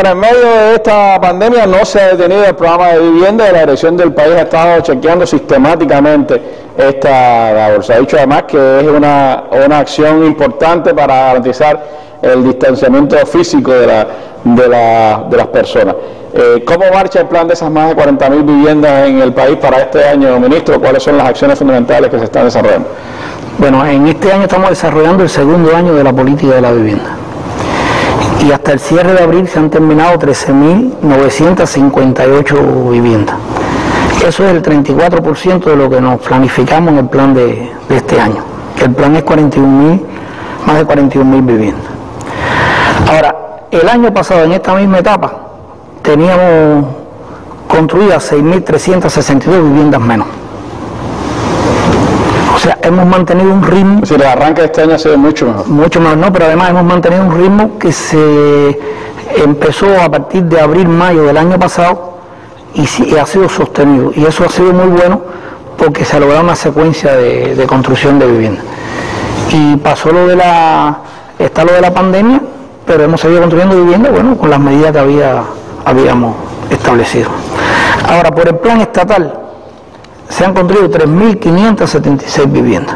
Bueno, en medio de esta pandemia no se ha detenido el programa de vivienda y la Dirección del país ha estado chequeando sistemáticamente esta labor. Se ha dicho además que es una acción importante para garantizar el distanciamiento físico de las personas. ¿Cómo marcha el plan de esas más de 40.000 viviendas en el país para este año, ministro? ¿Cuáles son las acciones fundamentales que se están desarrollando? Bueno, en este año estamos desarrollando el segundo año de la política de la vivienda. Y hasta el cierre de abril se han terminado 13.958 viviendas. Eso es el 34% de lo que nos planificamos en el plan de este año. El plan es más de 41.000 viviendas. Ahora, el año pasado, en esta misma etapa, teníamos construidas 6.362 viviendas menos. O sea, hemos mantenido un ritmo... Si el arranque de este año ha sido mucho mejor. Mucho mejor, no, pero además hemos mantenido un ritmo que se empezó a partir de abril, mayo del año pasado y ha sido sostenido. Y eso ha sido muy bueno porque se ha logrado una secuencia de construcción de viviendas. Y pasó está lo de la pandemia, pero hemos seguido construyendo viviendas, bueno, con las medidas que habíamos establecido. Ahora, por el plan estatal, se han construido 3.576 viviendas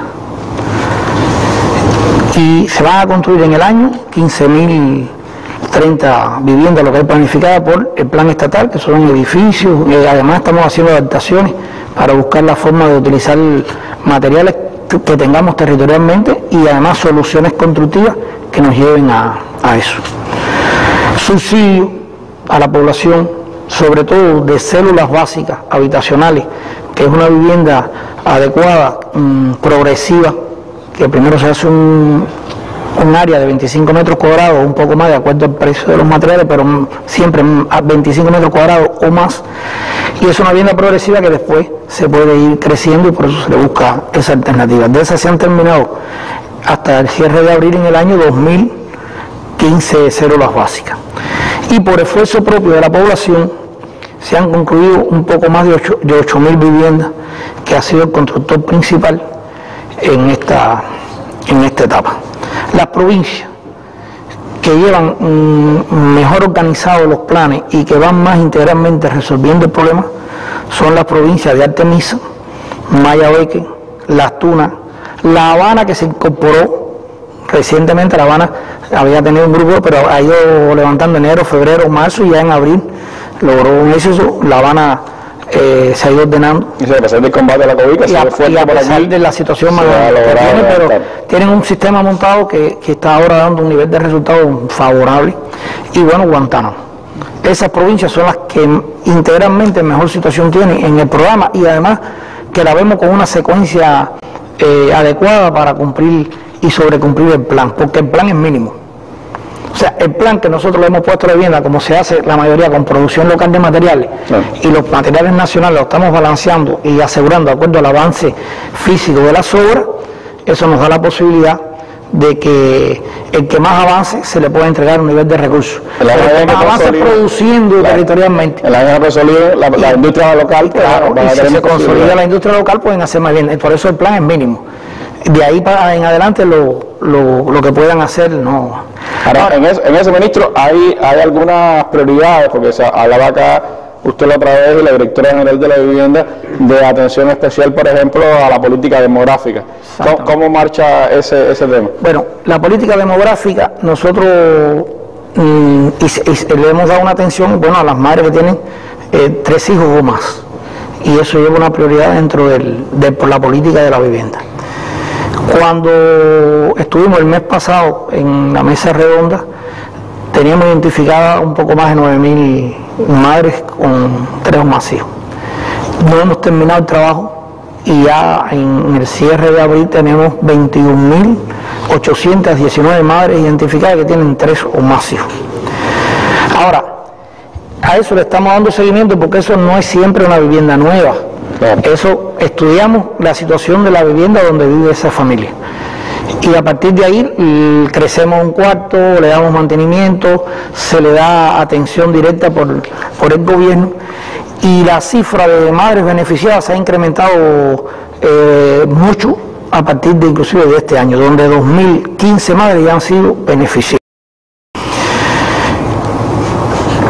y se van a construir en el año 15.030 viviendas, lo que hay planificada por el plan estatal, que son edificios, y además estamos haciendo adaptaciones para buscar la forma de utilizar materiales que tengamos territorialmente y además soluciones constructivas que nos lleven a eso. Subsidio a la población, sobre todo de células básicas habitacionales, que es una vivienda adecuada, progresiva, que primero se hace un área de 25 metros cuadrados, un poco más de acuerdo al precio de los materiales, pero siempre a 25 metros cuadrados o más, y es una vivienda progresiva que después se puede ir creciendo y por eso se le busca esa alternativa. De esas se han terminado hasta el cierre de abril en el año 2015 células básicas. Y por esfuerzo propio de la población se han concluido un poco más de 8.000 viviendas, que ha sido el constructor principal en esta etapa. Las provincias que llevan mejor organizados los planes y que van más integralmente resolviendo el problema son las provincias de Artemisa, Mayabeque, Las Tunas, La Habana, que se incorporó recientemente. La Habana había tenido un grupo, pero ha ido levantando enero, febrero, marzo, y ya en abril logró un éxito. La Habana se ha ido ordenando. Y a pesar del combate a la COVID, y a pesar de la situación más que tiene, pero tienen un sistema montado que está ahora dando un nivel de resultados favorable. Y bueno, Guantánamo. Esas provincias son las que integralmente mejor situación tienen en el programa, y además que la vemos con una secuencia adecuada para cumplir y sobrecumplir el plan, porque el plan es mínimo. O sea, el plan que nosotros le hemos puesto a la vivienda, como se hace la mayoría con producción local de materiales, y los materiales nacionales los estamos balanceando y asegurando de acuerdo al avance físico de las obras, eso nos da la posibilidad de que el que más avance se le pueda entregar un nivel de recursos. El que más avance produciendo territorialmente. En la la industria local, claro, y si se consolida la industria local, pueden hacer más bien. Por eso el plan es mínimo. De ahí en adelante lo que puedan hacer, no. Ahora, en ese, ministro, hay algunas prioridades, porque se hablaba acá, usted la otra vez, y la directora general de la vivienda, de atención especial, por ejemplo, a la política demográfica. ¿Cómo marcha ese tema? Bueno, la política demográfica, nosotros le hemos dado una atención, bueno, a las madres que tienen 3 hijos o más, y eso lleva una prioridad dentro por la política de la vivienda. Cuando estuvimos el mes pasado en la mesa redonda, teníamos identificada un poco más de 9.000 madres con 3 o más hijos. No hemos terminado el trabajo y ya en el cierre de abril tenemos 21.819 madres identificadas que tienen 3 o más hijos. Ahora, a eso le estamos dando seguimiento porque eso no es siempre una vivienda nueva. Eso, estudiamos la situación de la vivienda donde vive esa familia y a partir de ahí crecemos un cuarto, le damos mantenimiento, se le da atención directa por el gobierno, y la cifra de madres beneficiadas se ha incrementado mucho a partir de inclusive de este año, donde 2.015 madres ya han sido beneficiadas.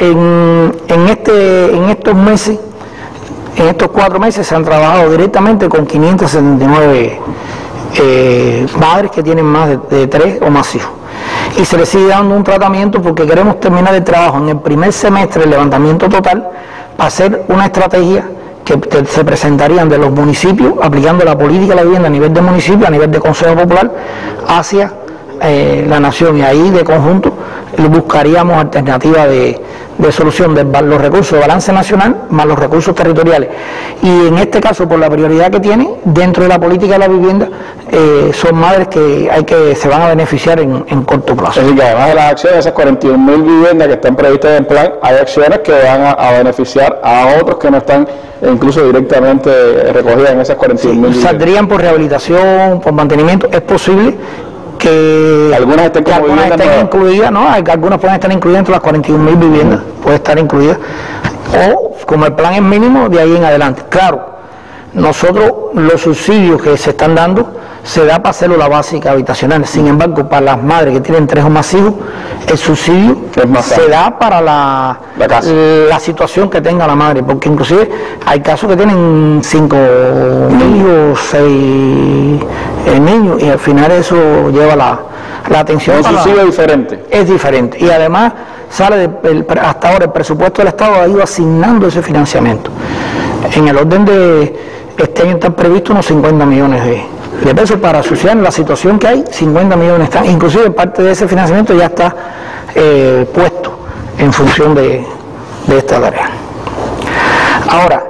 en estos meses, en estos 4 meses se han trabajado directamente con 579 madres que tienen más de 3 o más hijos. Y se les sigue dando un tratamiento porque queremos terminar el trabajo en el primer semestre, el levantamiento total, para hacer una estrategia que se presentarían de los municipios, aplicando la política de la vivienda a nivel de municipio, a nivel de Consejo Popular, hacia la nación, y ahí de conjunto buscaríamos alternativas de solución de los recursos de balance nacional más los recursos territoriales. Y en este caso, por la prioridad que tiene dentro de la política de la vivienda, son madres que se van a beneficiar en corto plazo. Es decir, que además de las acciones, esas 41.000 viviendas que están previstas en el plan, hay acciones que van a beneficiar a otros que no están incluso directamente recogidas en esas 41.000 viviendas. Saldrían por rehabilitación, por mantenimiento. Es posible que algunas estén incluidas, ¿no? Algunas pueden estar incluidas entre las 41.000 viviendas, puede estar incluidas, o como el plan es mínimo, de ahí en adelante. Claro, nosotros los subsidios que se están dando se da para célula básica habitacional. Sin embargo, para las madres que tienen 3 o más hijos, el subsidio se da para la situación que tenga la madre, porque inclusive hay casos que tienen 5 hijos, 6 niños, y al final eso lleva la atención. ¿El subsidio es diferente? Es diferente, y además sale hasta ahora el presupuesto del Estado ha ido asignando ese financiamiento. En el orden de este año están previstos unos 50 millones de pesos para asociar la situación que hay. 50 millones están, inclusive parte de ese financiamiento ya está puesto en función de esta tarea. Ahora,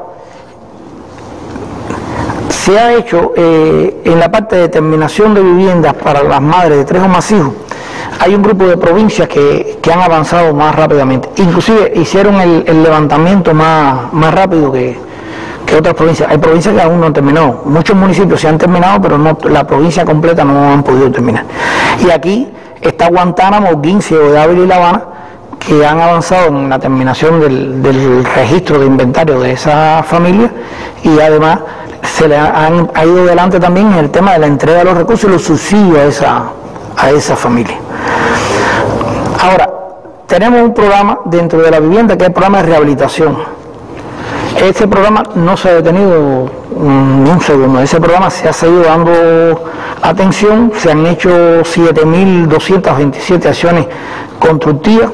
se ha hecho en la parte de terminación de viviendas para las madres de 3 o más hijos, hay un grupo de provincias que han avanzado más rápidamente, inclusive hicieron el levantamiento más rápido que otras provincias. Hay provincias que aún no han terminado, muchos municipios se han terminado, pero no, la provincia completa no han podido terminar. Y aquí está Guantánamo, Guince, Ávila y La Habana, que han avanzado en la terminación del registro de inventario de esa familia, y además se le ha ido adelante también en el tema de la entrega de los recursos y los subsidios a esa familia. Ahora, tenemos un programa dentro de la vivienda que es el programa de rehabilitación. Este programa no se ha detenido ni un segundo. Ese programa se ha seguido dando atención, se han hecho 7.227 acciones constructivas.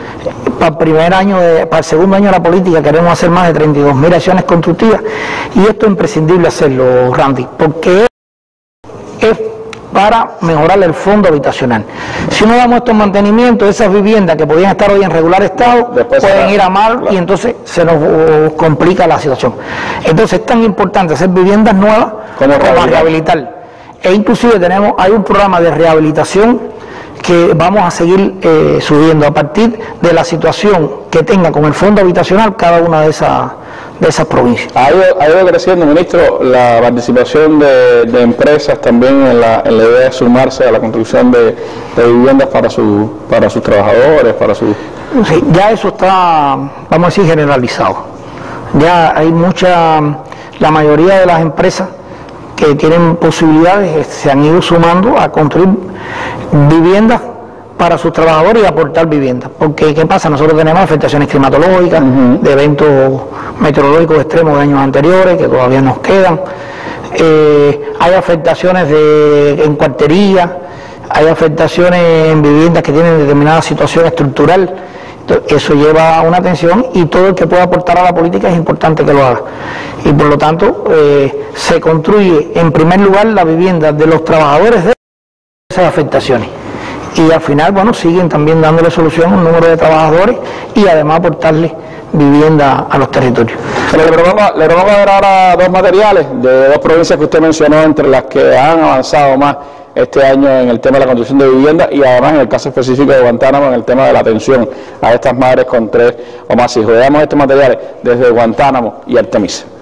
Para el segundo año de la política queremos hacer más de 32.000 acciones constructivas, y esto es imprescindible hacerlo, Randy, porque es para mejorar el fondo habitacional. Si no damos estos mantenimientos, esas viviendas que podían estar hoy en regular estado, pueden ir a mal, y entonces se nos complica la situación. Entonces es tan importante hacer viviendas nuevas como rehabilitar. E inclusive hay un programa de rehabilitación que vamos a seguir subiendo a partir de la situación que tenga con el fondo habitacional cada una de esas provincias. Ha ido creciendo, ministro, la participación de empresas también en la idea de sumarse a la construcción de viviendas para sus trabajadores, Sí, ya eso está, vamos a decir, generalizado. Ya hay la mayoría de las empresas que tienen posibilidades se han ido sumando a construir viviendas para sus trabajadores y aportar viviendas. Porque, ¿qué pasa? Nosotros tenemos afectaciones climatológicas, de eventos meteorológicos extremos de años anteriores que todavía nos quedan. Hay afectaciones en cuartería, hay afectaciones en viviendas que tienen determinada situación estructural. Eso lleva una atención, y todo el que pueda aportar a la política es importante que lo haga. Y por lo tanto, se construye en primer lugar la vivienda de los trabajadores de esas afectaciones. Y al final, bueno, siguen también dándole solución a un número de trabajadores y además aportarle vivienda a los territorios. Le vamos a ver ahora 2 materiales de 2 provincias que usted mencionó, entre las que han avanzado más este año en el tema de la construcción de vivienda, y además en el caso específico de Guantánamo en el tema de la atención a estas madres con 3 o más hijos. Veamos estos materiales desde Guantánamo y Artemisa.